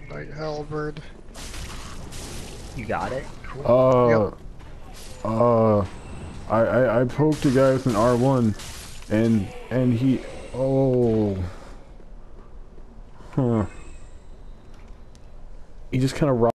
Night halberd. You got it? Cool. Yep. I poked a guy with an R1 and he he just kind of